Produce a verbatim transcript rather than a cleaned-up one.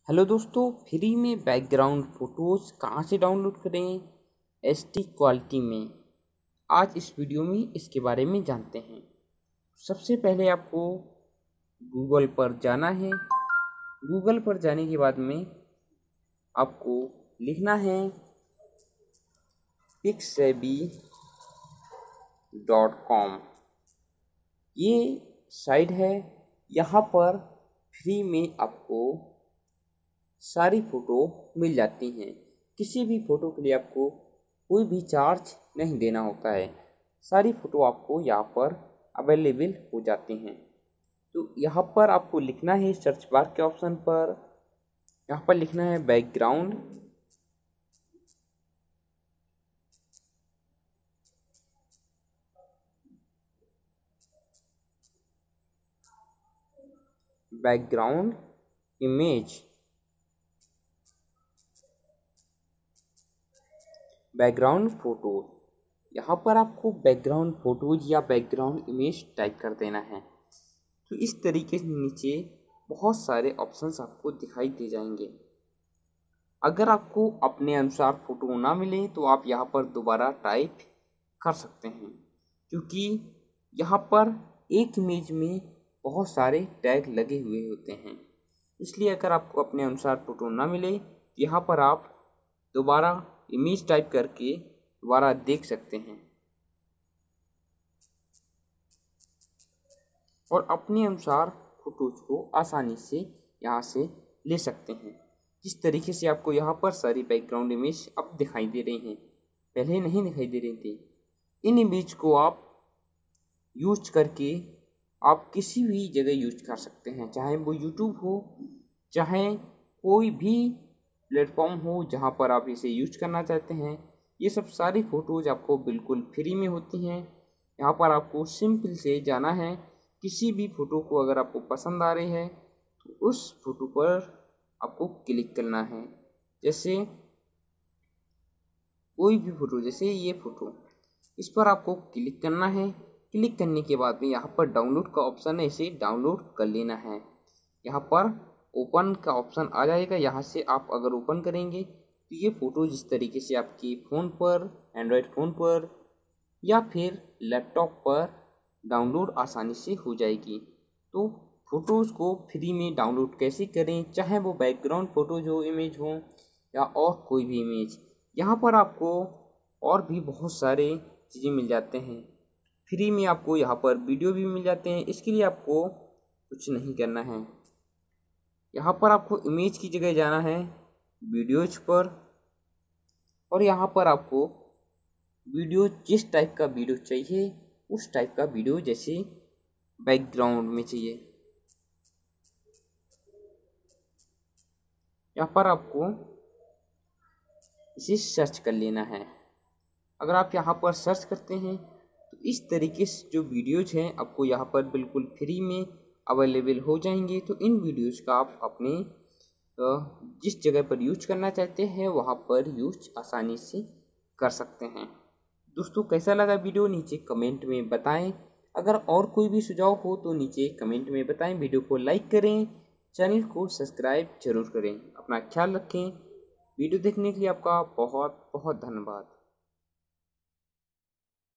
Hello दोस्तों, free में background photos कहाँ से डाउनलोड करें एच डी क्वालिटी में। आज इस वीडियो में इसके बारे में जानते हैं। सबसे पहले आपको गूगल पर जाना है। गूगल पर जाने के बाद में आपको लिखना है पिक्सेबी डॉट कॉम। ये साइट है। यहाँ पर फ्री में आपको सारी फ़ोटो मिल जाती हैं। किसी भी फ़ोटो के लिए आपको कोई भी चार्ज नहीं देना होता है। सारी फ़ोटो आपको यहाँ पर अवेलेबल हो जाती हैं। तो यहाँ पर आपको लिखना है सर्च बार के ऑप्शन पर, यहाँ पर लिखना है background. Background image, background photos. यहाँ पर आपको बैकग्राउंड फोटोज या बैकग्राउंड इमेज टाइप कर देना है। तो इस तरीके से नीचे बहुत सारे ऑप्शंस आपको दिखाई दे जाएंगे। अगर आपको अपने अनुसार फ़ोटो ना मिले तो आप यहाँ पर दोबारा टाइप कर सकते हैं, क्योंकि यहाँ पर एक इमेज में बहुत सारे टैग लगे हुए होते हैं। इसलिए अगर आपको अपने अनुसार फ़ोटो ना मिले, यहाँ पर आप दोबारा इमेज टाइप करके दोबारा देख सकते हैं और अपने अनुसार फोटोज को आसानी से यहाँ से ले सकते हैं। जिस तरीके से आपको यहाँ पर सारी बैकग्राउंड इमेज अब दिखाई दे रही हैं, पहले नहीं दिखाई दे रही थी। इन इमेज को आप यूज करके आप किसी भी जगह यूज कर सकते हैं, चाहे वो यूट्यूब हो, चाहे कोई भी प्लेटफॉर्म हो जहाँ पर आप इसे यूज करना चाहते हैं। ये सब सारी फ़ोटोज़ आपको बिल्कुल फ्री में होती हैं। यहाँ पर आपको सिंपल से जाना है। किसी भी फ़ोटो को अगर आपको पसंद आ रही है तो उस फ़ोटो पर आपको क्लिक करना है। जैसे कोई भी फ़ोटो, जैसे ये फ़ोटो, इस पर आपको क्लिक करना है। क्लिक करने के बाद में यहाँ पर डाउनलोड का ऑप्शन है, इसे डाउनलोड कर लेना है। यहाँ पर ओपन का ऑप्शन आ जाएगा। यहाँ से आप अगर ओपन करेंगे तो ये फ़ोटो जिस तरीके से आपकी फ़ोन पर, एंड्रॉयड फ़ोन पर या फिर लैपटॉप पर डाउनलोड आसानी से हो जाएगी। तो फ़ोटोज़ को फ्री में डाउनलोड कैसे करें, चाहे वो बैकग्राउंड फ़ोटोज हो, इमेज हो या और कोई भी इमेज। यहाँ पर आपको और भी बहुत सारे चीज़ें मिल जाते हैं फ्री में। आपको यहाँ पर वीडियो भी मिल जाते हैं। इसके लिए आपको कुछ नहीं करना है। यहाँ पर आपको इमेज की जगह जाना है वीडियोज पर, और यहाँ पर आपको वीडियो जिस टाइप का वीडियो चाहिए उस टाइप का वीडियो, जैसे बैकग्राउंड में चाहिए, यहाँ पर आपको इसे सर्च कर लेना है। अगर आप यहाँ पर सर्च करते हैं तो इस तरीके से जो वीडियोज हैं आपको यहाँ पर बिल्कुल फ्री में अवेलेबल हो जाएंगे। तो इन वीडियोज़ का आप अपने जिस जगह पर यूज करना चाहते हैं वहाँ पर यूज आसानी से कर सकते हैं। दोस्तों, कैसा लगा वीडियो नीचे कमेंट में बताएं। अगर और कोई भी सुझाव हो तो नीचे कमेंट में बताएं। वीडियो को लाइक करें, चैनल को सब्सक्राइब जरूर करें। अपना ख्याल रखें। वीडियो देखने के लिए आपका बहुत बहुत धन्यवाद।